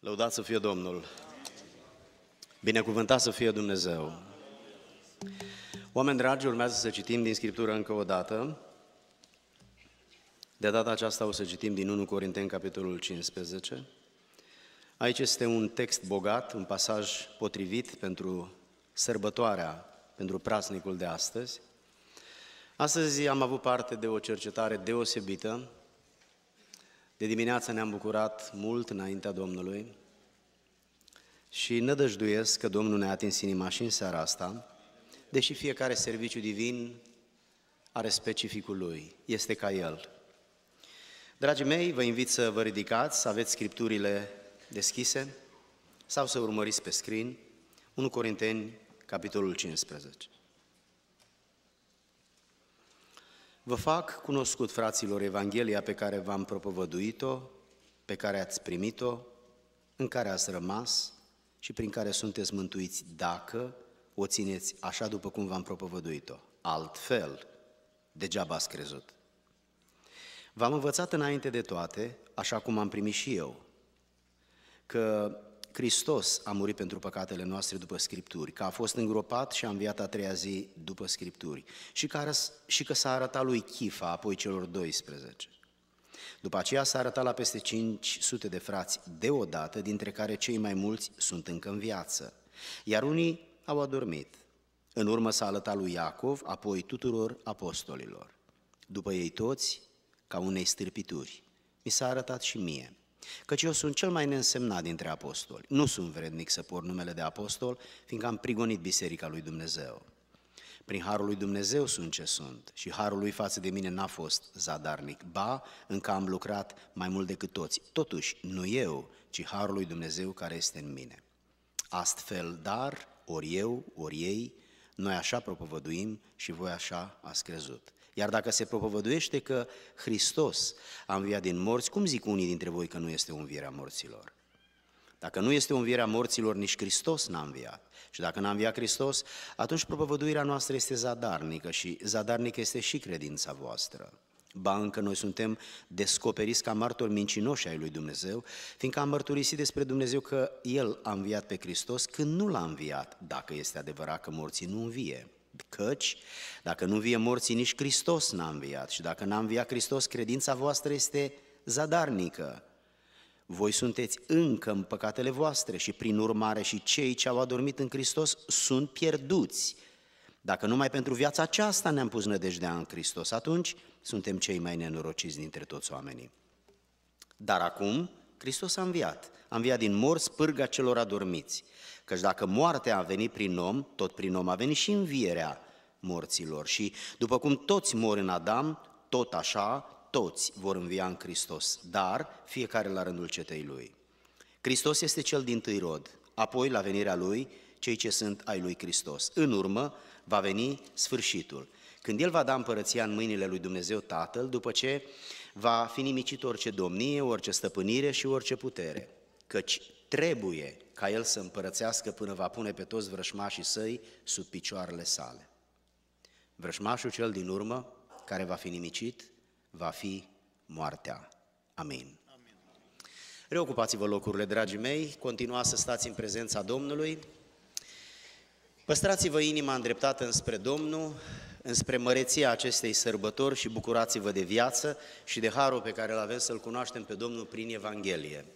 Lăudat să fie Domnul! Binecuvântat să fie Dumnezeu! Oameni dragi, urmează să citim din Scriptură încă o dată. De data aceasta o să citim din 1 Corinteni, capitolul 15. Aici este un text bogat, un pasaj potrivit pentru sărbătoarea, pentru praznicul de astăzi. Astăzi am avut parte de o cercetare deosebită. De dimineață ne-am bucurat mult înaintea Domnului și nădăjduiesc că Domnul ne-a atins inima și în seara asta, deși fiecare serviciu divin are specificul lui, este ca el. Dragii mei, vă invit să vă ridicați, să aveți scripturile deschise sau să urmăriți pe screen 1 Corinteni, capitolul 15. Vă fac cunoscut, fraților, Evanghelia pe care v-am propovăduit-o, pe care ați primit-o, în care ați rămas și prin care sunteți mântuiți dacă o țineți așa după cum v-am propovăduit-o. Altfel, degeaba ați crezut. V-am învățat înainte de toate, așa cum am primit și eu, că Hristos a murit pentru păcatele noastre după Scripturi, că a fost îngropat și a înviat a treia zi după Scripturi și că s-a arătat lui Chifa, apoi celor 12. După aceea s-a arătat la peste 500 de frați deodată, dintre care cei mai mulți sunt încă în viață, iar unii au adormit. În urmă s-a arătat lui Iacov, apoi tuturor apostolilor. După ei toți, ca unei stârpituri, mi s-a arătat și mie, căci eu sunt cel mai neînsemnat dintre apostoli. Nu sunt vrednic să port numele de apostol, fiindcă am prigonit biserica lui Dumnezeu. Prin harul lui Dumnezeu sunt ce sunt și harul lui față de mine n-a fost zadarnic. Ba, încă am lucrat mai mult decât toți. Totuși, nu eu, ci harul lui Dumnezeu care este în mine. Astfel, dar, ori eu, ori ei, noi așa propovăduim și voi așa ați crezut. Iar dacă se propovăduiește că Hristos a înviat din morți, cum zic unii dintre voi că nu este o înviere a morților? Dacă nu este o înviere a morților, nici Hristos n-a înviat. Și dacă n-a înviat Hristos, atunci propovăduirea noastră este zadarnică și zadarnică este și credința voastră. Ba încă noi suntem descoperiți ca martori mincinoși ai lui Dumnezeu, fiindcă am mărturisit despre Dumnezeu că El a înviat pe Hristos când nu l-a înviat, dacă este adevărat că morții nu învie. Căci, dacă nu învie morții, nici Hristos n-a înviat și dacă n-a înviat Hristos, credința voastră este zadarnică. Voi sunteți încă în păcatele voastre și prin urmare și cei ce au adormit în Hristos sunt pierduți. Dacă numai pentru viața aceasta ne-am pus nădejdea în Hristos, atunci suntem cei mai nenorociți dintre toți oamenii. Dar acum Hristos a înviat din morți pârga celor adormiți. Căci dacă moartea a venit prin om, tot prin om a venit și învierea morților. Și după cum toți mor în Adam, tot așa toți vor învia în Hristos, dar fiecare la rândul cetei lui. Hristos este cel dintâi rod, apoi la venirea lui cei ce sunt ai lui Hristos. În urmă va veni sfârșitul, când El va da împărăția în mâinile lui Dumnezeu Tatăl, după ce va fi nimicit orice domnie, orice stăpânire și orice putere, căci trebuie ca El să împărățească până va pune pe toți vrășmașii săi sub picioarele sale. Vrășmașul cel din urmă, care va fi nimicit, va fi moartea. Amin. Reocupați-vă locurile, dragii mei, continuați să stați în prezența Domnului, păstrați-vă inima îndreptată înspre Domnul, înspre măreția acestei sărbători și bucurați-vă de viață și de harul pe care îl avem să-L cunoaștem pe Domnul prin Evanghelie.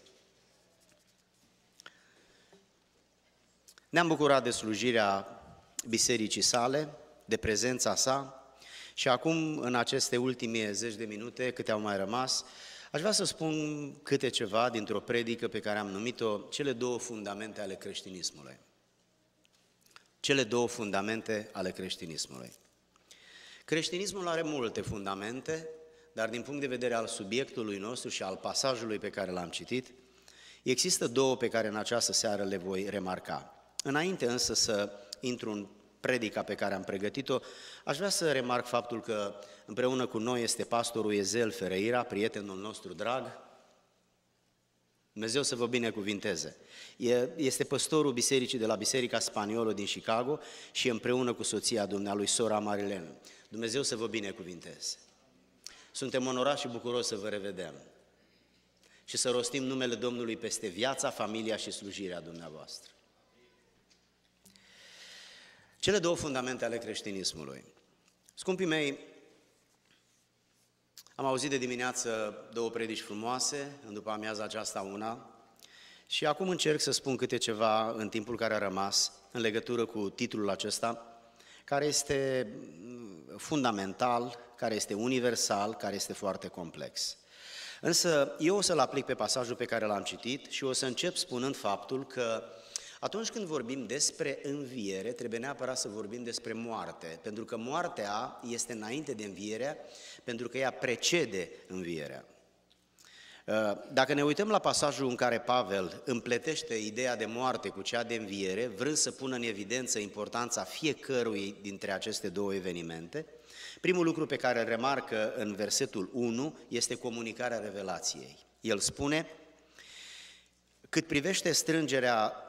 Ne-am bucurat de slujirea bisericii sale, de prezența sa și acum, în aceste ultime 10 de minute, câte au mai rămas, aș vrea să spun câte ceva dintr-o predică pe care am numit-o cele două fundamente ale creștinismului. Cele două fundamente ale creștinismului. Creștinismul are multe fundamente, dar din punct de vedere al subiectului nostru și al pasajului pe care l-am citit, există două pe care în această seară le voi remarca. Înainte însă să intru în predica pe care am pregătit-o, aș vrea să remarc faptul că împreună cu noi este pastorul Ezel Ferreira, prietenul nostru drag. Dumnezeu să vă binecuvinteze. Este păstorul bisericii de la Biserica Spaniolă din Chicago și împreună cu soția dumnealui, sora Marilene. Dumnezeu să vă binecuvinteze. Suntem onorați și bucuroși să vă revedem. și să rostim numele Domnului peste viața, familia și slujirea dumneavoastră. Cele două fundamente ale creștinismului. Scumpii mei, am auzit de dimineață două predici frumoase, în după amiaza aceasta una, și acum încerc să spun câte ceva în timpul care a rămas în legătură cu titlul acesta, care este fundamental, care este universal, care este foarte complex. Însă eu o să-l aplic pe pasajul pe care l-am citit și o să încep spunând faptul că atunci când vorbim despre înviere, trebuie neapărat să vorbim despre moarte, pentru că moartea este înainte de învierea, pentru că ea precede învierea. Dacă ne uităm la pasajul în care Pavel împletește ideea de moarte cu cea de înviere, vrând să pună în evidență importanța fiecărui dintre aceste două evenimente, primul lucru pe care îl remarcă în versetul 1 este comunicarea revelației. El spune: cât privește strângerea,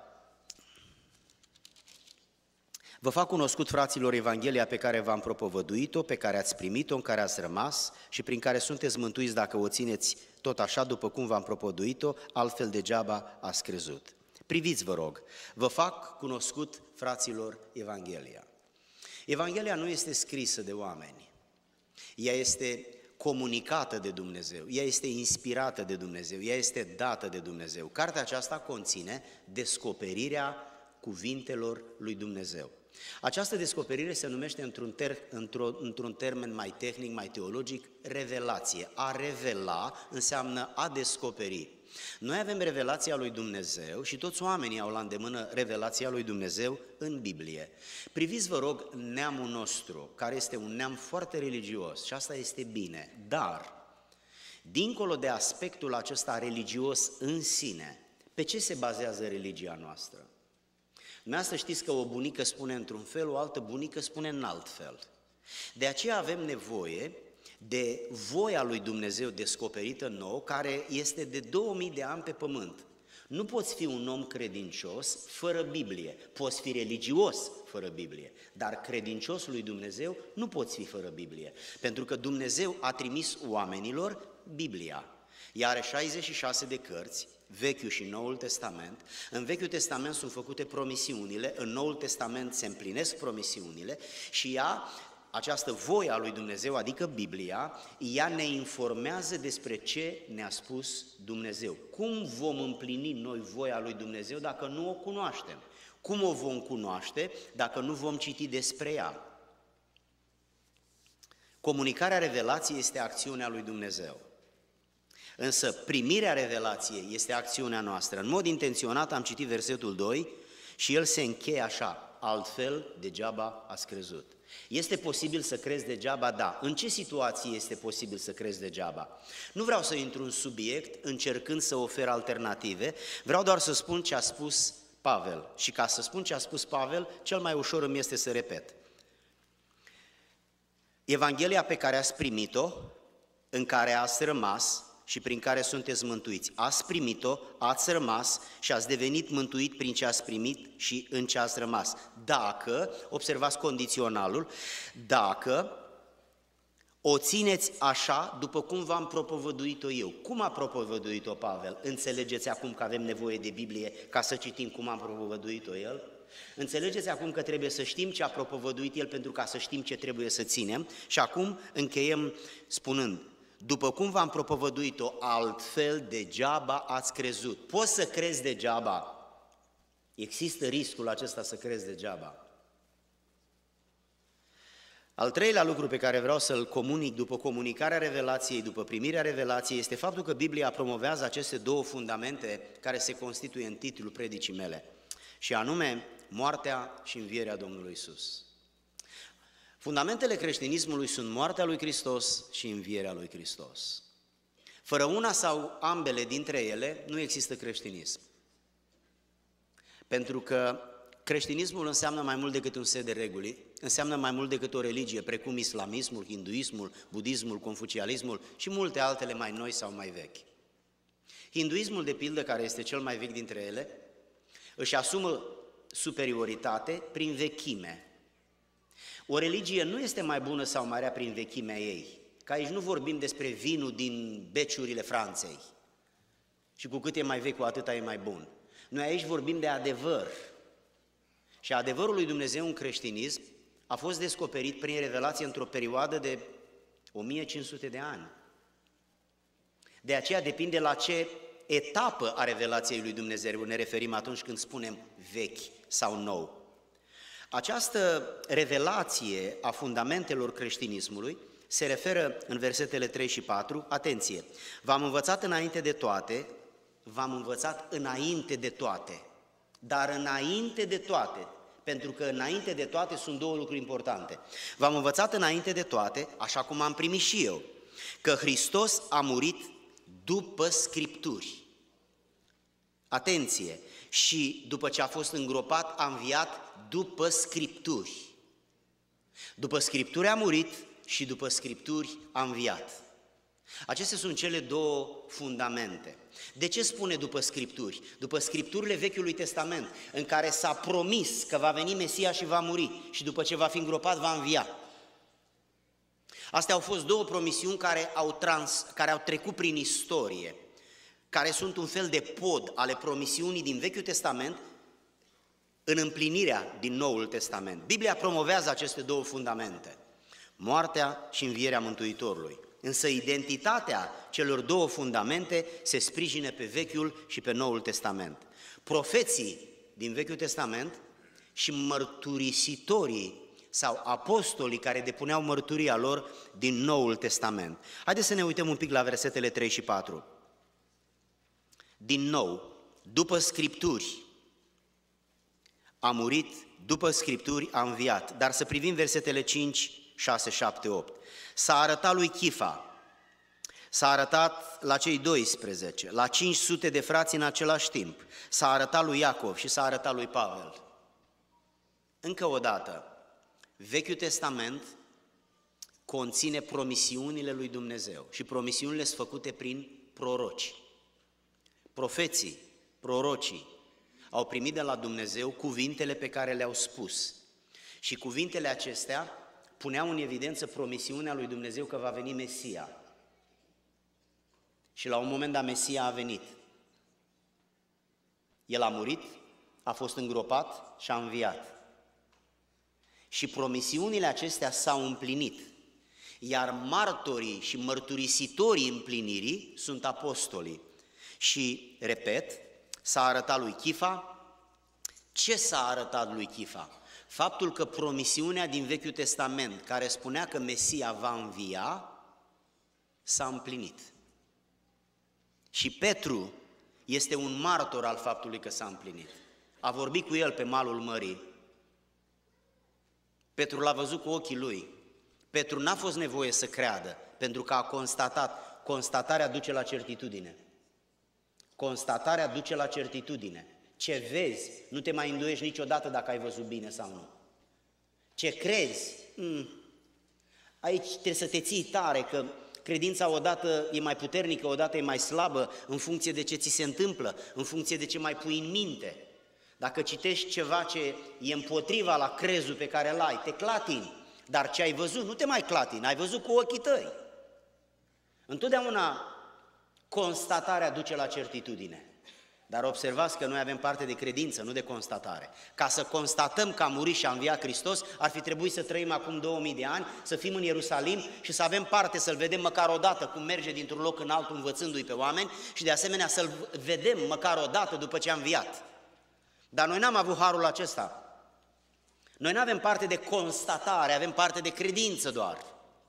vă fac cunoscut, fraților, Evanghelia pe care v-am propovăduit-o, pe care ați primit-o, în care ați rămas și prin care sunteți mântuiți dacă o țineți tot așa după cum v-am propovăduit-o, altfel degeaba ați crezut. Priviți, vă rog, vă fac cunoscut, fraților, Evanghelia. Evanghelia nu este scrisă de oameni, ea este comunicată de Dumnezeu, ea este inspirată de Dumnezeu, ea este dată de Dumnezeu. Cartea aceasta conține descoperirea cuvintelor lui Dumnezeu. Această descoperire se numește într-un termen mai tehnic, mai teologic, revelație. A revela înseamnă a descoperi. Noi avem revelația lui Dumnezeu și toți oamenii au la îndemână revelația lui Dumnezeu în Biblie. Priviți, vă rog, neamul nostru, care este un neam foarte religios și asta este bine, dar, dincolo de aspectul acesta religios în sine, pe ce se bazează religia noastră? Dumneavoastră știți că o bunică spune într-un fel, o altă bunică spune în alt fel. De aceea avem nevoie de voia lui Dumnezeu descoperită nou, care este de 2000 de ani pe pământ. Nu poți fi un om credincios fără Biblie, poți fi religios fără Biblie, dar credincios lui Dumnezeu nu poți fi fără Biblie, pentru că Dumnezeu a trimis oamenilor Biblia. Ea are 66 de cărți, Vechiul și Noul Testament. În Vechiul Testament sunt făcute promisiunile, în Noul Testament se împlinesc promisiunile și ea, această voie a lui Dumnezeu, adică Biblia, ea ne informează despre ce ne-a spus Dumnezeu. Cum vom împlini noi voia lui Dumnezeu dacă nu o cunoaștem? Cum o vom cunoaște dacă nu vom citi despre ea? Comunicarea revelației este acțiunea lui Dumnezeu. Însă primirea revelației este acțiunea noastră. În mod intenționat am citit versetul 2 și el se încheie așa: altfel degeaba ați crezut. Este posibil să crezi degeaba? Da. În ce situație este posibil să crezi degeaba? Nu vreau să intru în subiect încercând să ofer alternative, vreau doar să spun ce a spus Pavel. Și ca să spun ce a spus Pavel, cel mai ușor îmi este să repet. Evanghelia pe care ați primit-o, în care ați rămas și prin care sunteți mântuiți. Ați primit-o, ați rămas și ați devenit mântuit prin ce ați primit și în ce ați rămas. Dacă, observați condiționalul, dacă o țineți așa după cum v-am propovăduit-o eu. Cum a propovăduit-o Pavel? Înțelegeți acum că avem nevoie de Biblie ca să citim cum a propovăduit-o el? Înțelegeți acum că trebuie să știm ce a propovăduit el pentru ca să știm ce trebuie să ținem? Și acum încheiem spunând: după cum v-am propovăduit-o, altfel degeaba ați crezut. Poți să crezi degeaba. Există riscul acesta să crezi degeaba. Al treilea lucru pe care vreau să-l comunic după comunicarea revelației, după primirea revelației, este faptul că Biblia promovează aceste două fundamente care se constituie în titlul predicii mele, și anume moartea și învierea Domnului Iisus. Fundamentele creștinismului sunt moartea lui Hristos și învierea lui Hristos. Fără una sau ambele dintre ele nu există creștinism. Pentru că creștinismul înseamnă mai mult decât un set de reguli, înseamnă mai mult decât o religie, precum islamismul, hinduismul, budismul, confucianismul și multe altele mai noi sau mai vechi. Hinduismul, de pildă, care este cel mai vechi dintre ele, își asumă superioritate prin vechime. O religie nu este mai bună sau mai rea prin vechimea ei, că aici nu vorbim despre vinul din beciurile Franței, Și cu cât e mai vechi, cu atâta e mai bun. Noi aici vorbim de adevăr. Și adevărul lui Dumnezeu în creștinism a fost descoperit prin revelație într-o perioadă de 1500 de ani. De aceea depinde la ce etapă a revelației lui Dumnezeu ne referim atunci când spunem vechi sau nou. Această revelație a fundamentelor creștinismului se referă în versetele 3 și 4, atenție, v-am învățat înainte de toate, dar înainte de toate, pentru că înainte de toate sunt două lucruri importante. V-am învățat înainte de toate, așa cum am primit și eu, că Hristos a murit după Scripturi. Atenție! Și după ce a fost îngropat, a înviat după Scripturi. După Scripturi a murit și după Scripturi a înviat. Acestea sunt cele două fundamente. De ce spune după Scripturi? După Scripturile Vechiului Testament, în care s-a promis că va veni Mesia și va muri și după ce va fi îngropat, va învia. Astea au fost două promisiuni care au trecut prin istorie, care sunt un fel de pod ale promisiunii din Vechiul Testament în împlinirea din Noul Testament. Biblia promovează aceste două fundamente, moartea și învierea Mântuitorului. Însă identitatea celor două fundamente se sprijină pe Vechiul și pe Noul Testament. Profeții din Vechiul Testament și mărturisitorii sau apostolii care depuneau mărturia lor din Noul Testament. Haideți să ne uităm un pic la versetele 3 și 4. Din nou, după Scripturi a murit, după Scripturi a înviat. Dar să privim versetele 5, 6, 7, 8. S-a arătat lui Chifa, s-a arătat la cei 12, la 500 de frați în același timp, s-a arătat lui Iacov și s-a arătat lui Pavel. Încă o dată, Vechiul Testament conține promisiunile lui Dumnezeu și promisiunile sunt făcute prin proroci. Profeții, prorocii au primit de la Dumnezeu cuvintele pe care le-au spus și cuvintele acestea puneau în evidență promisiunea lui Dumnezeu că va veni Mesia. Și la un moment dat Mesia a venit. El a murit, a fost îngropat și a înviat. Și promisiunile acestea s-au împlinit, iar martorii și mărturisitorii împlinirii sunt apostolii. Și, repet, s-a arătat lui Chifa. Ce s-a arătat lui Chifa? Faptul că promisiunea din Vechiul Testament, care spunea că Mesia va învia, s-a împlinit. Și Petru este un martor al faptului că s-a împlinit. A vorbit cu el pe malul mării. Petru l-a văzut cu ochii lui. Petru n-a fost nevoie să creadă, pentru că a constatat. Constatarea duce la certitudine. Constatarea duce la certitudine. Ce vezi, nu te mai îndoiești niciodată dacă ai văzut bine sau nu. Ce crezi, aici trebuie să te ții tare, că credința odată e mai puternică, odată e mai slabă, în funcție de ce ți se întâmplă, în funcție de ce mai pui în minte. Dacă citești ceva ce e împotriva la crezul pe care îl ai, te clatini, dar ce ai văzut nu te mai clatini, ai văzut cu ochii tăi. Întotdeauna constatarea duce la certitudine. Dar observați că noi avem parte de credință, nu de constatare. Ca să constatăm că a murit și a înviat Hristos, ar fi trebuit să trăim acum 2000 de ani, să fim în Ierusalim și să avem parte să-L vedem măcar o dată cum merge dintr-un loc în altul învățându-i pe oameni și de asemenea să-L vedem măcar o dată după ce a înviat. Dar noi n-am avut harul acesta. Noi nu avem parte de constatare, avem parte de credință doar.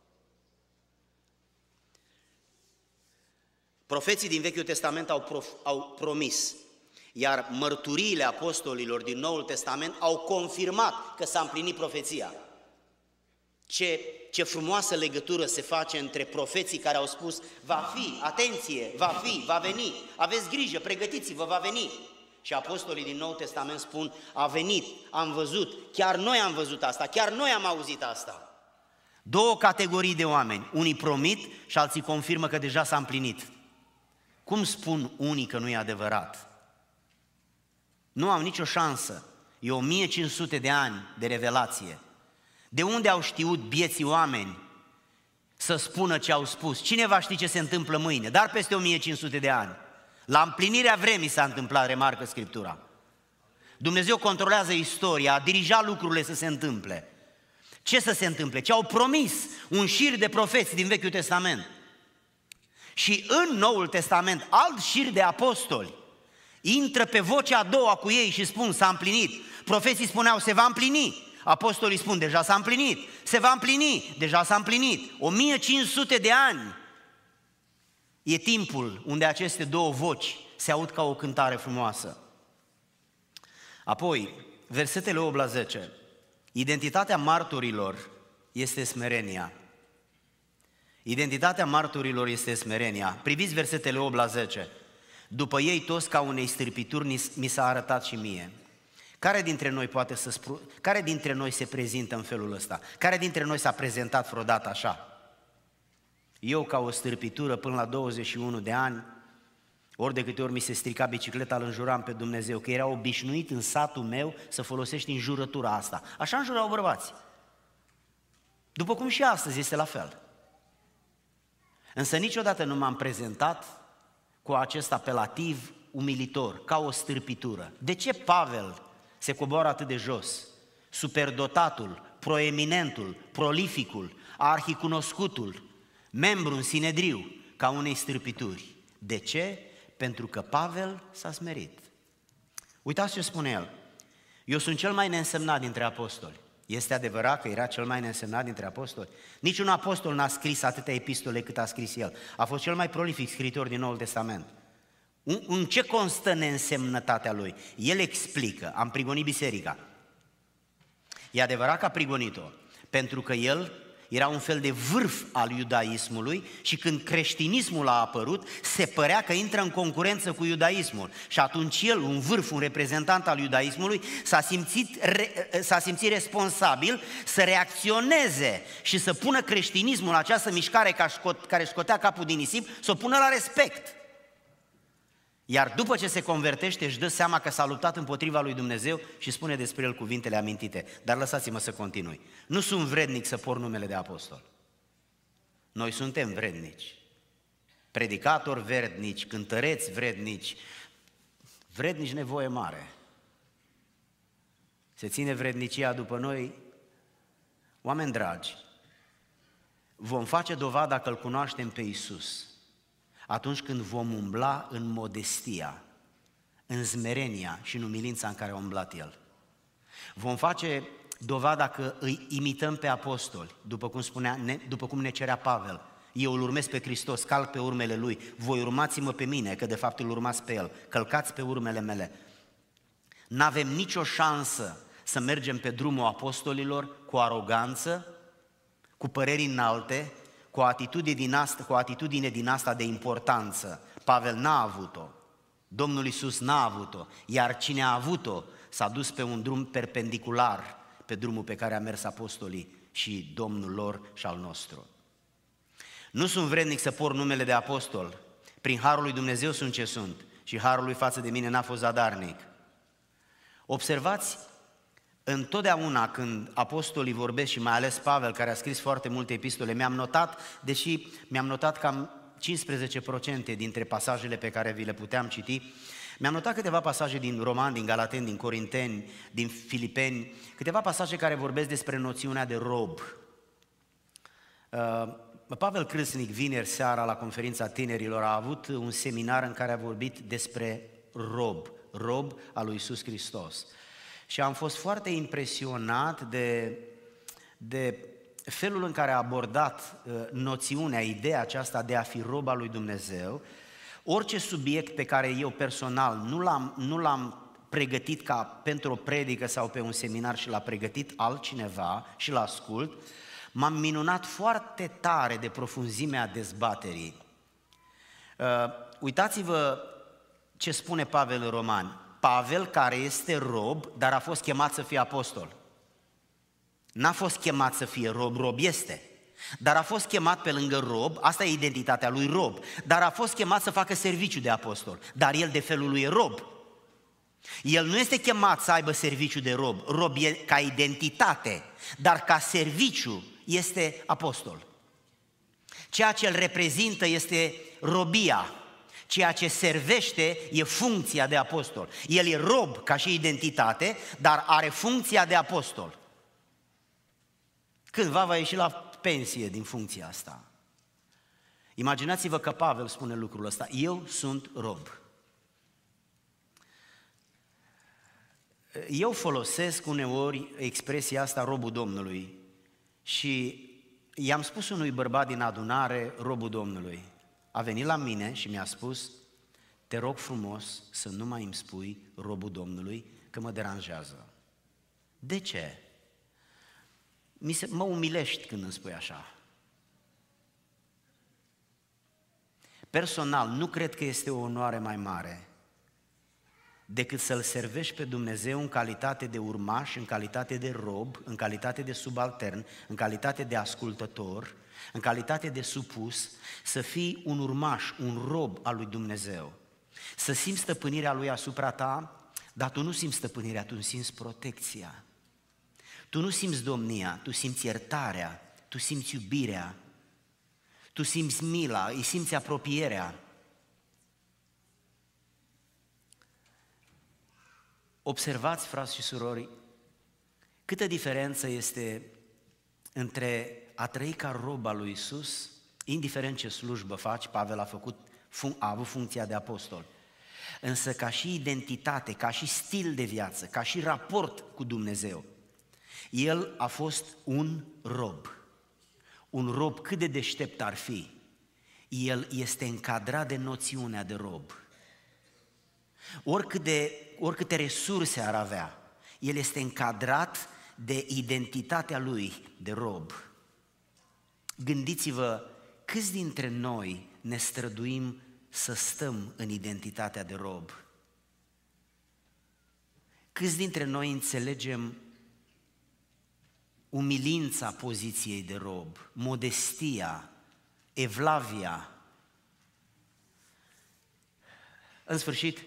Profeții din Vechiul Testament au promis, iar mărturiile apostolilor din Noul Testament au confirmat că s-a împlinit profeția. Ce frumoasă legătură se face între profeții care au spus, va fi, atenție, va veni, aveți grijă, pregătiți-vă, va veni. Și apostolii din Noul Testament spun, a venit, am văzut, chiar noi am văzut asta, chiar noi am auzit asta. Două categorii de oameni, unii promit și alții confirmă că deja s-a împlinit. Cum spun unii că nu e adevărat? Nu au nicio șansă. E 1500 de ani de revelație. De unde au știut bieții oameni să spună ce au spus? Cine va ști ce se întâmplă mâine? Dar peste 1500 de ani. La împlinirea vremii s-a întâmplat, remarcă Scriptura. Dumnezeu controlează istoria, a dirijat lucrurile să se întâmple. Ce să se întâmple? Ce au promis un șir de profeți din Vechiul Testament. Și în Noul Testament, alt șir de apostoli intră pe vocea a doua cu ei și spun, s-a împlinit. Profeții spuneau, se va împlini. Apostolii spun, deja s-a împlinit. Se va împlini, deja s-a împlinit. 1500 de ani e timpul unde aceste două voci se aud ca o cântare frumoasă. Apoi, versetele 8 la 10. Identitatea marturilor este smerenia. Identitatea marturilor este smerenia. Priviți versetele 8 la 10. După ei toți ca unei stârpituri mi s-a arătat și mie. Care dintre noi se prezintă în felul ăsta? Care dintre noi s-a prezentat vreodată așa? Eu ca o stârpitură până la 21 de ani, ori de câte ori mi se strica bicicleta, îl înjuram pe Dumnezeu, că era obișnuit în satul meu să folosești înjurătura asta. Așa înjurau bărbați. După cum și astăzi este la fel. Însă niciodată nu m-am prezentat cu acest apelativ umilitor, ca o stârpitură. De ce Pavel se coboară atât de jos? Superdotatul, proeminentul, prolificul, arhicunoscutul, membru în Sinedriu, ca unei stârpituri. De ce? Pentru că Pavel s-a smerit. Uitați ce spune el. Eu sunt cel mai neînsemnat dintre apostoli. Este adevărat că era cel mai neînsemnat dintre apostoli? Niciun apostol n-a scris atâtea epistole cât a scris el. A fost cel mai prolific scriitor din Noul Testament. În ce constă neînsemnătatea lui? El explică, am prigonit biserica. E adevărat că a prigonit-o, pentru că el era un fel de vârf al iudaismului și când creștinismul a apărut, se părea că intră în concurență cu iudaismul. Și atunci el, un vârf, un reprezentant al iudaismului, s-a simțit responsabil să reacționeze și să pună creștinismul, această mișcare care scotea capul din nisip, să o pună la respect. Iar după ce se convertește, își dă seama că s-a luptat împotriva lui Dumnezeu și spune despre el cuvintele amintite. Dar lăsați-mă să continui. Nu sunt vrednic să por numele de apostol. Noi suntem vrednici. Predicatori vrednici, cântăreți vrednici, vrednici nevoie mare. Se ține vrednicia după noi. Oameni dragi, vom face dovada că îl cunoaștem pe Iisus atunci când vom umbla în modestia, în smerenia și în umilința în care a umblat El. Vom face dovada că îi imităm pe apostoli, după cum ne cerea Pavel. Eu îl urmez pe Hristos, calc pe urmele Lui, voi urmați-mă pe mine, că de fapt îl urmați pe El, călcați pe urmele mele. N-avem nicio șansă să mergem pe drumul apostolilor cu aroganță, cu păreri înalte, cu o atitudine din asta de importanță. Pavel n-a avut-o, Domnul Iisus n-a avut-o, iar cine a avut-o s-a dus pe un drum perpendicular, pe drumul pe care a mers apostolii și Domnul lor și al nostru. Nu sunt vrednic să por numele de apostol, prin harul lui Dumnezeu sunt ce sunt și harul lui față de mine n-a fost zadarnic. Observați, întotdeauna când apostolii vorbesc și mai ales Pavel, care a scris foarte multe epistole, deși mi-am notat cam 15% dintre pasajele pe care vi le puteam citi, mi-am notat câteva pasaje din Romani, din Galateni, din Corinteni, din Filipeni, câteva pasaje care vorbesc despre noțiunea de rob. Pavel Crâsnic, vineri seara, la conferința tinerilor, a avut un seminar în care a vorbit despre rob al lui Iisus Hristos. Și am fost foarte impresionat de felul în care a abordat noțiunea, ideea aceasta de a fi rob al lui Dumnezeu. Orice subiect pe care eu personal nu l-am pregătit ca pentru o predică sau pe un seminar și l-a pregătit altcineva și l-ascult, m-am minunat foarte tare de profunzimea dezbaterii. Uitați-vă ce spune Pavel în Romani. Pavel, care este rob, dar a fost chemat să fie apostol. N-a fost chemat să fie rob este. Dar a fost chemat pe lângă rob, asta e identitatea lui rob, dar a fost chemat să facă serviciu de apostol. Dar el de felul lui e rob. El nu este chemat să aibă serviciu de rob. Rob e ca identitate, dar ca serviciu este apostol. Ceea ce îl reprezintă este robia. Ceea ce servește e funcția de apostol. El e rob ca și identitate, dar are funcția de apostol. Cândva va ieși la pensie din funcția asta. Imaginați-vă că Pavel spune lucrul ăsta: eu sunt rob. Eu folosesc uneori expresia asta, robul Domnului, și i-am spus unui bărbat din adunare, robul Domnului. A venit la mine și mi-a spus: te rog frumos să nu mai îmi spui robul Domnului, că mă deranjează. De ce? Mă umilești când îmi spui așa. Personal, nu cred că este o onoare mai mare decât să-L servești pe Dumnezeu în calitate de urmaș, în calitate de rob, în calitate de subaltern, în calitate de ascultător, în calitate de supus, să fii un urmaș, un rob al lui Dumnezeu. Să simți stăpânirea Lui asupra ta, dar tu nu simți stăpânirea, tu simți protecția. Tu nu simți domnia, tu simți iertarea, tu simți iubirea, tu simți mila, îi simți apropierea. Observați, frați și surori, câtă diferență este între a trăi ca rob al lui Iisus, indiferent ce slujbă faci. Pavel a avut funcția de apostol, însă ca și identitate, ca și stil de viață, ca și raport cu Dumnezeu, el a fost un rob. Un rob cât de deștept ar fi, el este încadrat de noțiunea de rob. Oricâte resurse ar avea, el este încadrat de identitatea lui de rob. Gândiți-vă câți dintre noi ne străduim să stăm în identitatea de rob. Câți dintre noi înțelegem umilința poziției de rob, modestia, evlavia. În sfârșit,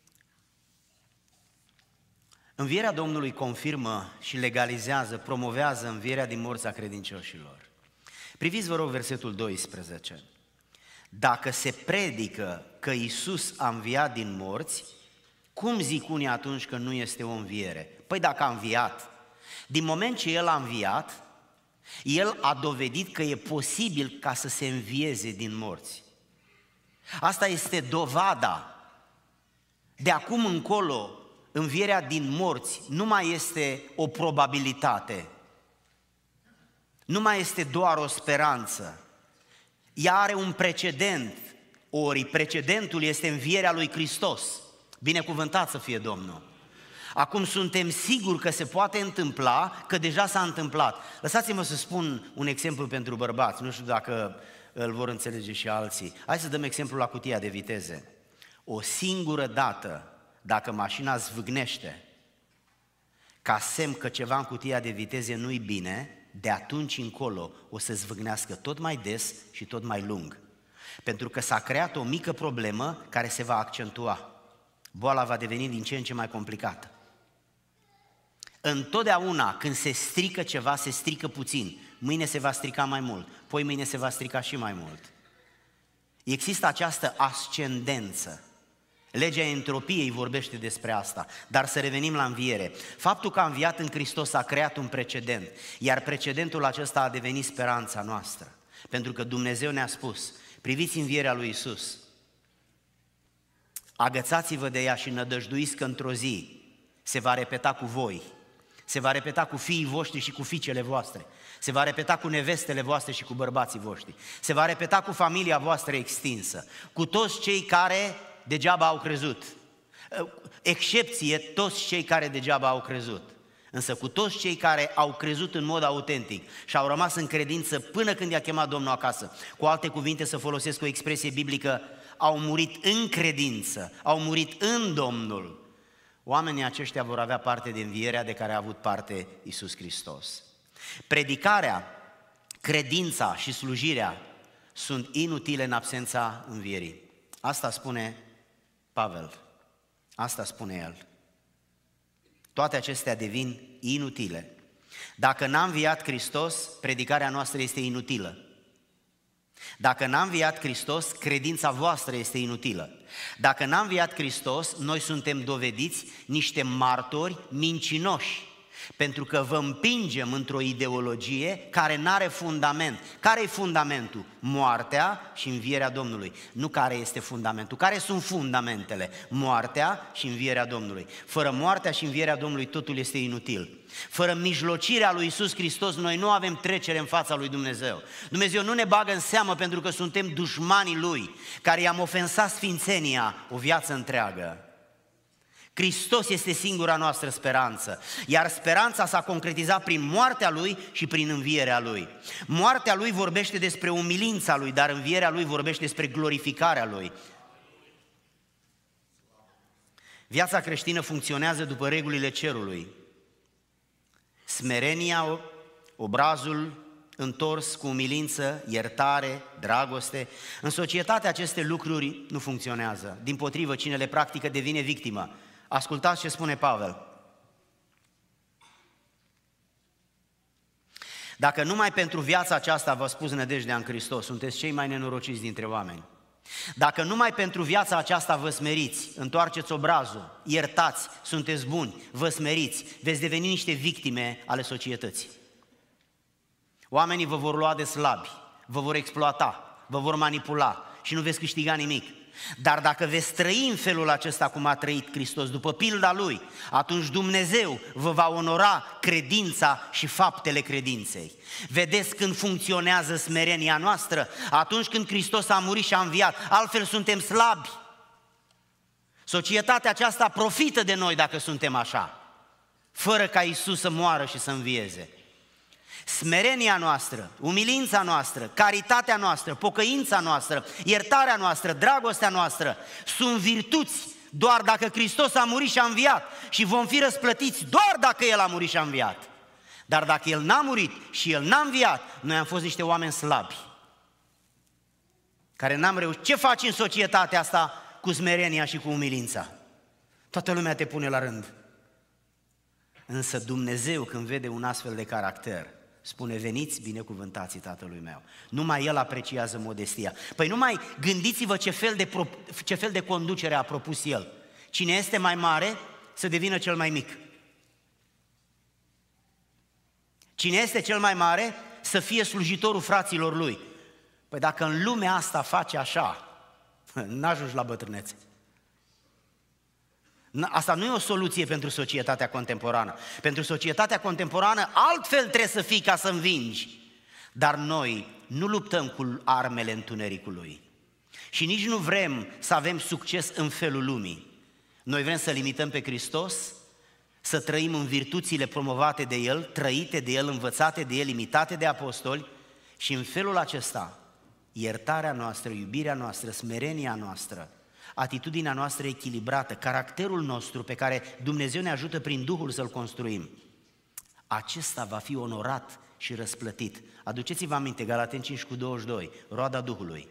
învierea Domnului confirmă și legalizează, promovează învierea din morți a credincioșilor. Priviți, vă rog, versetul 12. Dacă se predică că Iisus a înviat din morți, cum zic unii atunci că nu este o înviere? Păi dacă a înviat, din moment ce El a înviat, El a dovedit că e posibil ca să se învieze din morți. Asta este dovada. De acum încolo, învierea din morți nu mai este o probabilitate, nu mai este doar o speranță. Ea are un precedent, ori precedentul este învierea lui Hristos. Binecuvântat să fie Domnul! Acum suntem siguri că se poate întâmpla, că deja s-a întâmplat. Lăsați-mă să spun un exemplu pentru bărbați, nu știu dacă îl vor înțelege și alții. Hai să dăm exemplu la cutia de viteze. O singură dată, dacă mașina zvâgnește, ca semn că ceva în cutia de viteze nu-i bine, de atunci încolo o să zvâgnească tot mai des și tot mai lung. Pentru că s-a creat o mică problemă care se va accentua. Boala va deveni din ce în ce mai complicată. Întotdeauna când se strică ceva, se strică puțin. Mâine se va strica mai mult, poi mâine se va strica și mai mult. Există această ascendență. Legea entropiei vorbește despre asta, dar să revenim la înviere. Faptul că a înviat în Hristos a creat un precedent, iar precedentul acesta a devenit speranța noastră. Pentru că Dumnezeu ne-a spus: priviți învierea lui Iisus, agățați-vă de ea și nădăjduiți că într-o zi se va repeta cu voi, se va repeta cu fiii voștri și cu fiicele voastre, se va repeta cu nevestele voastre și cu bărbații voștri, se va repeta cu familia voastră extinsă, cu toți cei care degeaba au crezut. Excepție toți cei care degeaba au crezut. Însă cu toți cei care au crezut în mod autentic și au rămas în credință până când i-a chemat Domnul acasă. Cu alte cuvinte, să folosesc o expresie biblică, au murit în credință, au murit în Domnul. Oamenii aceștia vor avea parte de învierea de care a avut parte Iisus Hristos. Predicarea, credința și slujirea sunt inutile în absența învierii. Asta spune Pavel, asta spune el. Toate acestea devin inutile. Dacă n-a înviat Hristos, predicarea noastră este inutilă. Dacă n-a înviat Hristos, credința voastră este inutilă. Dacă n-a înviat Hristos, noi suntem dovediți niște martori mincinoși, pentru că vă împingem într-o ideologie care n-are fundament. Care e fundamentul? Moartea și învierea Domnului. Nu care este fundamentul. Care sunt fundamentele? Moartea și învierea Domnului. Fără moartea și învierea Domnului totul este inutil. Fără mijlocirea lui Iisus Hristos noi nu avem trecere în fața lui Dumnezeu. Dumnezeu nu ne bagă în seamă pentru că suntem dușmanii Lui, care i-am ofensat sfințenia o viață întreagă. Hristos este singura noastră speranță, iar speranța s-a concretizat prin moartea Lui și prin învierea Lui. Moartea Lui vorbește despre umilința Lui, dar învierea Lui vorbește despre glorificarea Lui. Viața creștină funcționează după regulile cerului. Smerenia, obrazul întors cu umilință, iertare, dragoste. În societate aceste lucruri nu funcționează. Dimpotrivă, cine le practică devine victimă. Ascultați ce spune Pavel. Dacă numai pentru viața aceasta v-a spus nădejdea în Hristos, sunteți cei mai nenorociți dintre oameni. Dacă numai pentru viața aceasta vă smeriți, întoarceți obrazul, iertați, sunteți buni, vă smeriți, veți deveni niște victime ale societății. Oamenii vă vor lua de slabi, vă vor exploata, vă vor manipula și nu veți câștiga nimic. Dar dacă veți trăi în felul acesta cum a trăit Hristos, după pilda Lui, atunci Dumnezeu vă va onora credința și faptele credinței. Vedeți când funcționează smerenia noastră? Atunci când Hristos a murit și a înviat, altfel suntem slabi. Societatea aceasta profită de noi dacă suntem așa, fără ca Iisus să moară și să învieze. Smerenia noastră, umilința noastră, caritatea noastră, pocăința noastră, iertarea noastră, dragostea noastră sunt virtuți doar dacă Hristos a murit și a înviat și vom fi răsplătiți doar dacă El a murit și a înviat. Dar dacă El n-a murit și El n-a înviat, noi am fost niște oameni slabi care n-am reușit. Ce faci în societatea asta cu smerenia și cu umilința? Toată lumea te pune la rând. Însă Dumnezeu, când vede un astfel de caracter, spune: veniți binecuvântații Tatălui meu. Numai El apreciază modestia. Păi numai gândiți-vă ce fel de conducere a propus El. Cine este mai mare să devină cel mai mic. Cine este cel mai mare să fie slujitorul fraților lui. Păi dacă în lumea asta face așa, n-ajungi la bătrânețe. Asta nu e o soluție pentru societatea contemporană. Pentru societatea contemporană altfel trebuie să fii ca să învingi. Dar noi nu luptăm cu armele întunericului. Și nici nu vrem să avem succes în felul lumii. Noi vrem să limităm pe Hristos, să trăim în virtuțile promovate de El, trăite de El, învățate de El, imitate de apostoli și în felul acesta iertarea noastră, iubirea noastră, smerenia noastră, atitudinea noastră echilibrată, caracterul nostru pe care Dumnezeu ne ajută prin Duhul să-l construim, acesta va fi onorat și răsplătit. Aduceți-vă aminte, Galateni 5:22, roada Duhului.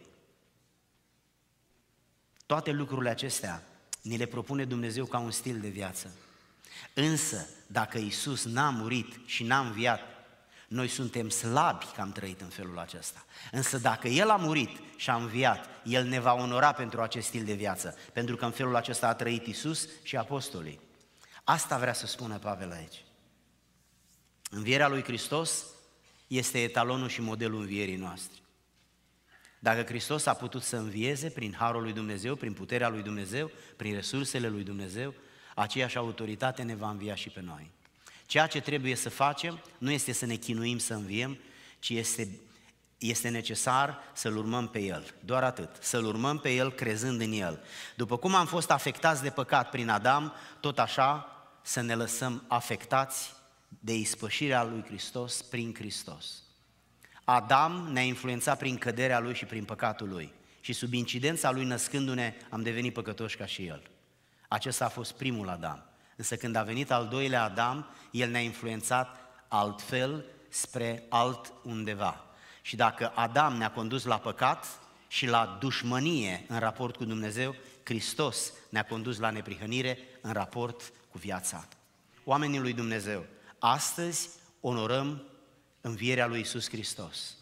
Toate lucrurile acestea ni le propune Dumnezeu ca un stil de viață. Însă, dacă Iisus n-a murit și n-a înviat, noi suntem slabi că am trăit în felul acesta. Însă dacă El a murit și a înviat, El ne va onora pentru acest stil de viață, pentru că în felul acesta a trăit Iisus și apostolii. Asta vrea să spună Pavel aici. Învierea lui Hristos este etalonul și modelul învierii noastre. Dacă Hristos a putut să învieze prin harul lui Dumnezeu, prin puterea lui Dumnezeu, prin resursele lui Dumnezeu, aceeași autoritate ne va învia și pe noi. Ceea ce trebuie să facem nu este să ne chinuim să înviem, ci este necesar să-L urmăm pe El, doar atât, să-L urmăm pe El crezând în El. După cum am fost afectați de păcat prin Adam, tot așa să ne lăsăm afectați de ispășirea lui Hristos prin Hristos. Adam ne-a influențat prin căderea lui și prin păcatul lui și sub incidența lui născându-ne am devenit păcătoși ca și El. Acesta a fost primul Adam. Însă când a venit al doilea Adam, el ne-a influențat altfel spre altundeva. Și dacă Adam ne-a condus la păcat și la dușmănie în raport cu Dumnezeu, Hristos ne-a condus la neprihănire în raport cu viața. Oamenii lui Dumnezeu, astăzi onorăm învierea lui Iisus Hristos.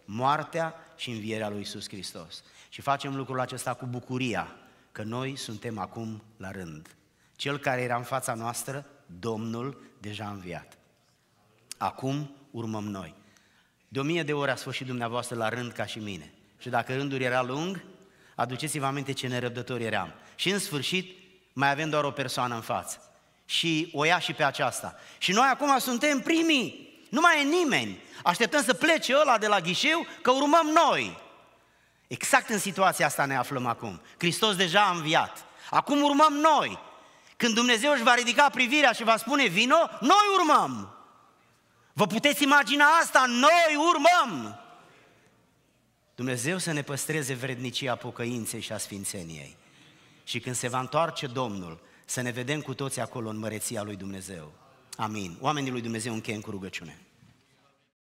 moartea și învierea lui Iisus Hristos. Și facem lucrul acesta cu bucuria, că noi suntem acum la rând. Cel care era în fața noastră, Domnul, deja a înviat. Acum urmăm noi. De 1000 de ori ați fost și dumneavoastră la rând ca și mine. Și dacă rândul era lung, aduceți-vă aminte ce nerăbdători eram. Și în sfârșit mai avem doar o persoană în față. Și o ia și pe aceasta. Și noi acum suntem primii. Nu mai e nimeni. Așteptăm să plece ăla de la ghișeu, că urmăm noi. Exact în situația asta ne aflăm acum. Hristos deja a înviat. Acum urmăm noi. Când Dumnezeu își va ridica privirea și va spune vino, noi urmăm. Vă puteți imagina asta? Noi urmăm. Dumnezeu să ne păstreze vrednicia pocăinței și a sfințeniei. Și când se va întoarce Domnul, să ne vedem cu toți acolo în măreția lui Dumnezeu. Amin. Oamenii lui Dumnezeu, încheiem cu rugăciune.